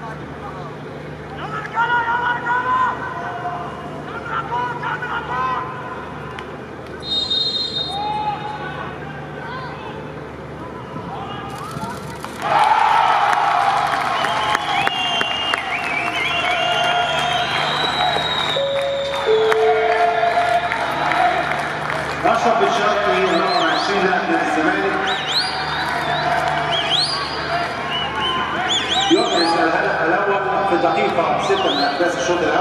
اشرف بن شرقي رقم 20 لاعب نادي الزمالك يحرز الهدف الاول في دقيقه 6 من احداث الشوط الاول.